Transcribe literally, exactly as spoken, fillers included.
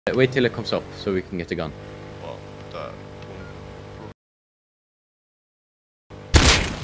Wait till it comes up so we can get a gun.